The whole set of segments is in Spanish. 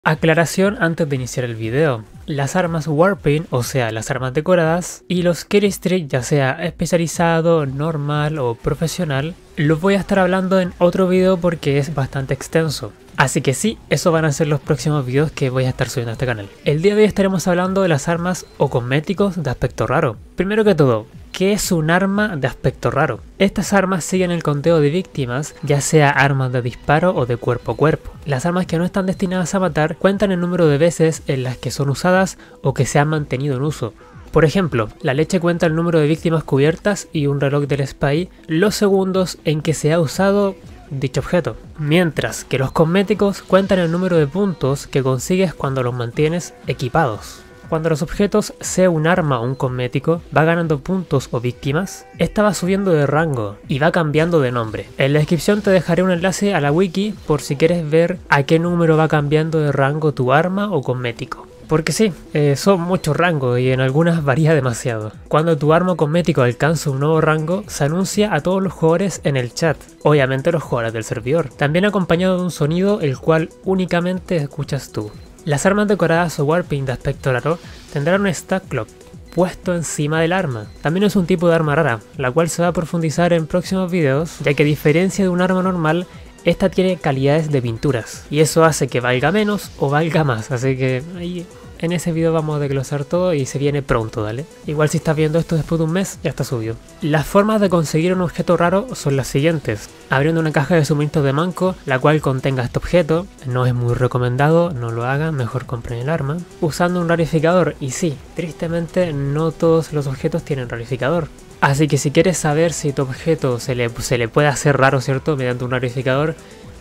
Aclaración antes de iniciar el video. Las armas Warpaint, o sea las armas decoradas, y los Kill Streak, ya sea especializado, normal o profesional, los voy a estar hablando en otro video porque es bastante extenso. Así que sí, esos van a ser los próximos videos que voy a estar subiendo a este canal. El día de hoy estaremos hablando de las armas o cosméticos de aspecto raro. Primero que todo, ¿qué es un arma de aspecto raro? Estas armas siguen el conteo de víctimas, ya sea armas de disparo o de cuerpo a cuerpo. Las armas que no están destinadas a matar cuentan el número de veces en las que son usadas o que se han mantenido en uso. Por ejemplo, la leche cuenta el número de víctimas cubiertas y un reloj del spy los segundos en que se ha usado dicho objeto, mientras que los cosméticos cuentan el número de puntos que consigues cuando los mantienes equipados. Cuando los objetos, sea un arma o un cosmético, va ganando puntos o víctimas, esta va subiendo de rango y va cambiando de nombre. En la descripción te dejaré un enlace a la wiki por si quieres ver a qué número va cambiando de rango tu arma o cosmético. Porque sí, son muchos rangos y en algunas varía demasiado. Cuando tu arma o cosmético alcanza un nuevo rango, se anuncia a todos los jugadores en el chat, obviamente los jugadores del servidor, también acompañado de un sonido el cual únicamente escuchas tú. Las armas decoradas o Warpaint de aspecto raro tendrán un stack clock puesto encima del arma. También es un tipo de arma rara, la cual se va a profundizar en próximos videos, ya que a diferencia de un arma normal, esta tiene calidades de pinturas, y eso hace que valga menos o valga más, así que ahí en ese video vamos a desglosar todo y se viene pronto, dale. Igual si estás viendo esto después de un mes, ya está subido. Las formas de conseguir un objeto raro son las siguientes. Abriendo una caja de suministros de manco, la cual contenga este objeto, no es muy recomendado, no lo hagan, mejor compren el arma. Usando un rarificador, y sí, tristemente no todos los objetos tienen rarificador. Así que si quieres saber si tu objeto se le puede hacer raro, ¿cierto? Mediante un rarificador,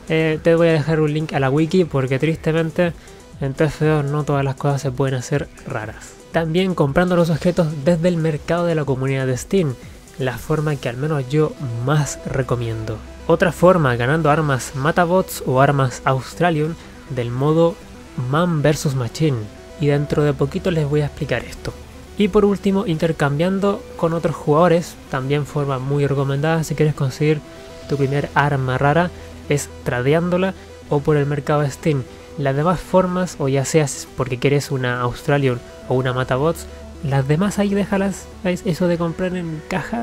te voy a dejar un link a la wiki porque tristemente en TF2 no todas las cosas se pueden hacer raras. También comprando los objetos desde el mercado de la comunidad de Steam, la forma que al menos yo más recomiendo. Otra forma, ganando armas Matabots o armas Australian del modo Man vs Machine. Y dentro de poquito les voy a explicar esto. Y por último, intercambiando con otros jugadores, también forma muy recomendada si quieres conseguir tu primer arma rara, es tradeándola o por el mercado de Steam. Las demás formas, o ya seas porque quieres una Australian o una Matabots, las demás ahí déjalas, eso de comprar en caja,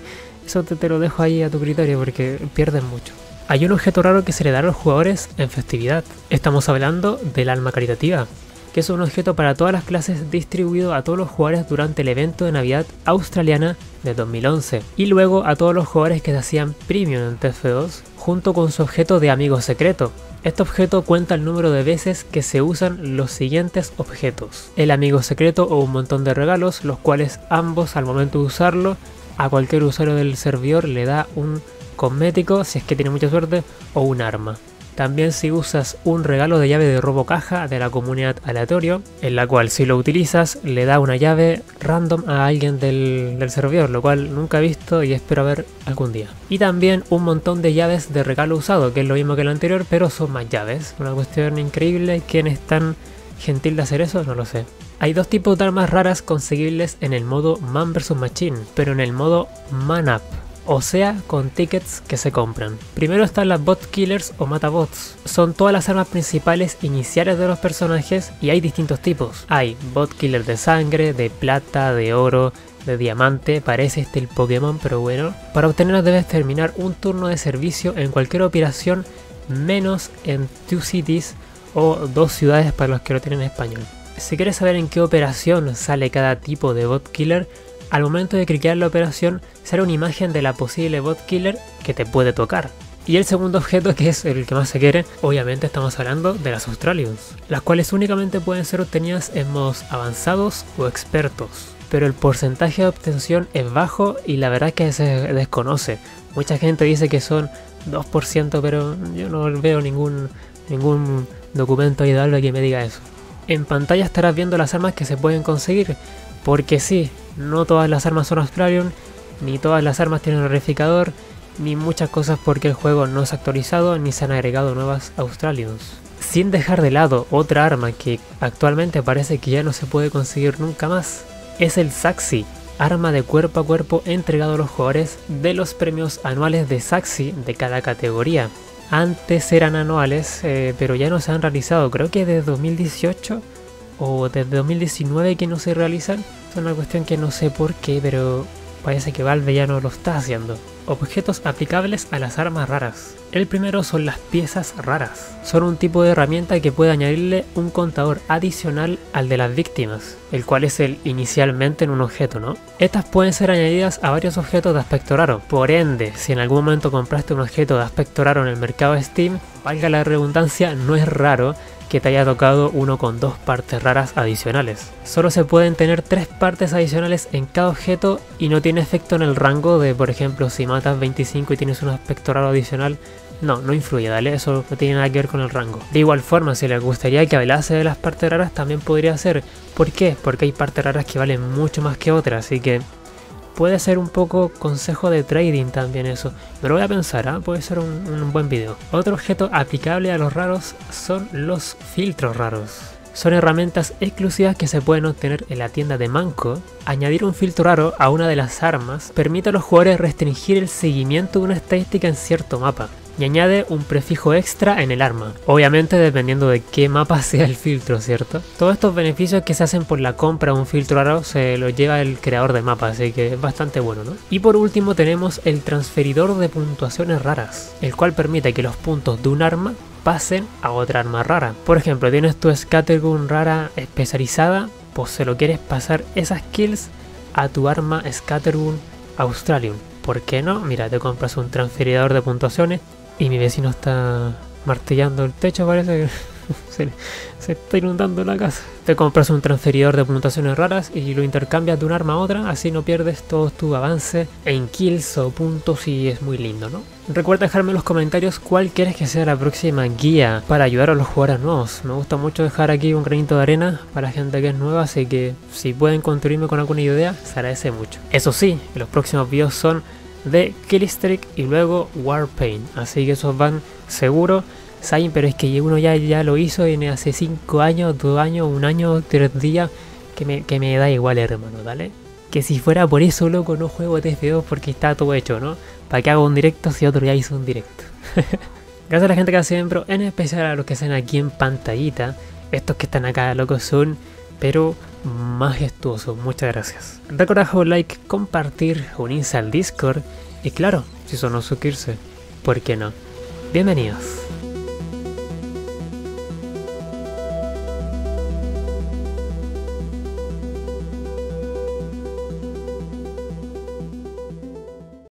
eso te lo dejo ahí a tu criterio porque pierdes mucho. Hay un objeto raro que se le da a los jugadores en festividad. Estamos hablando del alma caritativa, que es un objeto para todas las clases distribuido a todos los jugadores durante el evento de Navidad australiana de 2011 y luego a todos los jugadores que se hacían premium en TF2 junto con su objeto de amigo secreto. Este objeto cuenta el número de veces que se usan los siguientes objetos: el amigo secreto o un montón de regalos, los cuales ambos al momento de usarlo a cualquier usuario del servidor le da un cosmético si es que tiene mucha suerte o un arma. También si usas un regalo de llave de robo caja de la comunidad aleatorio, en la cual si lo utilizas le da una llave random a alguien del servidor, lo cual nunca he visto y espero ver algún día. Y también un montón de llaves de regalo usado, que es lo mismo que lo anterior, pero son más llaves. Una cuestión increíble. ¿Quién es tan gentil de hacer eso? No lo sé. Hay dos tipos de armas raras conseguibles en el modo Man vs Machine, pero en el modo Man Up, o sea, con tickets que se compran. Primero están las bot killers o matabots. Son todas las armas principales iniciales de los personajes y hay distintos tipos. Hay bot killer de sangre, de plata, de oro, de diamante, parece el Pokémon, pero bueno. Para obtenerlas debes terminar un turno de servicio en cualquier operación menos en 2 cities o 2 ciudades para los que lo tienen en español. Si quieres saber en qué operación sale cada tipo de bot killer, al momento de cliquear la operación sale una imagen de la posible bot killer que te puede tocar. Y el segundo objeto, que es el que más se quiere, obviamente estamos hablando de las Australians, las cuales únicamente pueden ser obtenidas en modos avanzados o expertos. Pero el porcentaje de obtención es bajo y la verdad es que se desconoce. Mucha gente dice que son 2%, pero yo no veo ningún documento ayudable que me diga eso. En pantalla estarás viendo las armas que se pueden conseguir, porque sí, no todas las armas son Australian, ni todas las armas tienen rarificador, ni muchas cosas porque el juego no es actualizado ni se han agregado nuevas Australians. Sin dejar de lado otra arma que actualmente parece que ya no se puede conseguir nunca más, es el Saxi, arma de cuerpo a cuerpo entregado a los jugadores de los premios anuales de Saxi de cada categoría. antes eran anuales, pero ya no se han realizado. Creo que desde 2018 o desde 2019 que no se realizan. Es una cuestión que no sé por qué, pero parece que Valve ya no lo está haciendo. Objetos aplicables a las armas raras. El primero son las piezas raras. Son un tipo de herramienta que puede añadirle un contador adicional al de las víctimas, el cual es el inicialmente en un objeto, ¿no? Estas pueden ser añadidas a varios objetos de aspecto raro. Por ende, si en algún momento compraste un objeto de aspecto raro en el mercado de Steam, valga la redundancia, no es raro que te haya tocado uno con 2 partes raras adicionales. Solo se pueden tener 3 partes adicionales en cada objeto y no tiene efecto en el rango de, por ejemplo, si matas 25 y tienes un aspecto raro adicional. No influye, dale, eso no tiene nada que ver con el rango. De igual forma, si les gustaría que hablase de las partes raras, también podría ser. ¿Por qué? Porque hay partes raras que valen mucho más que otras, así que puede ser un poco consejo de trading también eso. Me lo voy a pensar, puede ser un buen video. Otro objeto aplicable a los raros son los filtros raros. Son herramientas exclusivas que se pueden obtener en la tienda de Manco. Añadir un filtro raro a una de las armas permite a los jugadores restringir el seguimiento de una estadística en cierto mapa. Y añade un prefijo extra en el arma, obviamente dependiendo de qué mapa sea el filtro, ¿cierto? Todos estos beneficios que se hacen por la compra de un filtro raro se los lleva el creador del mapa, así que es bastante bueno, ¿no? Y por último tenemos el transferidor de puntuaciones raras, el cual permite que los puntos de un arma pasen a otra arma rara. Por ejemplo, tienes tu Scattergun rara especializada, pues se lo quieres pasar esas kills a tu arma Scattergun Australium. ¿Por qué no? Mira, te compras un transferidor de puntuaciones. Y mi vecino está martillando el techo, parece que se está inundando la casa. Te compras un transferidor de puntuaciones raras y lo intercambias de un arma a otra, así no pierdes todo tu avance en kills o puntos y es muy lindo, ¿no? Recuerda dejarme en los comentarios cuál quieres que sea la próxima guía para ayudar a los jugadores nuevos. Me gusta mucho dejar aquí un granito de arena para la gente que es nueva, así que si pueden contribuirme con alguna idea, se agradece mucho. Eso sí, los próximos videos son de Killstreak y luego Warpaint, así que esos van seguro. Saben, pero es que uno ya lo hizo en hace 5 años, 2 años, 1 año, 3 días, que me da igual, hermano, ¿vale? Que si fuera por eso, loco, no juego TF2 porque está todo hecho, ¿no? ¿Para qué hago un directo si otro ya hizo un directo? Gracias a la gente que hace miembro, en especial a los que están aquí en pantallita. Estos que están acá, locos, son pero majestuosos. Muchas gracias. Recuerda dejar un like, compartir, unirse al Discord y claro, si son no suscribirse, ¿por qué no? Bienvenidos.